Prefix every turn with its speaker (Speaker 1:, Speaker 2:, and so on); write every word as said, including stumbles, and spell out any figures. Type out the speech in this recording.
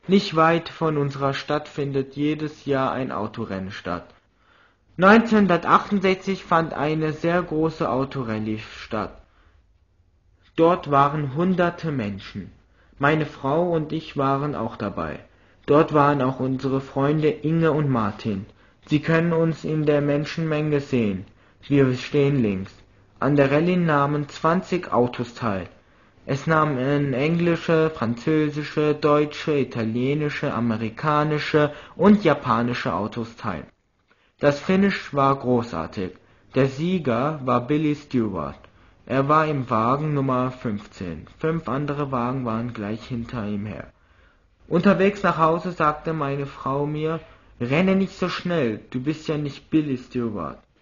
Speaker 1: Nicht weit von unserer Stadt findet jedes Jahr ein Autorennen statt. neunzehnhundertachtundsechzig fand eine sehr große Autorallye statt. Dort waren hunderte Menschen. Meine Frau und ich waren auch dabei. Dort waren auch unsere Freunde Inge und Martin. Sie können uns in der Menschenmenge sehen. Wir stehen links. An der Rallye nahmen zwanzig Autos teil. Es nahmen englische, französische, deutsche, italienische, amerikanische und japanische Autos teil. Das Finish war großartig. Der Sieger war Billy Stewart. Er war im Wagen Nummer fünfzehn. Fünf andere Wagen waren gleich hinter ihm her. Unterwegs nach Hause sagte meine Frau mir: »Renne nicht so schnell, du bist ja nicht Billy Stewart.«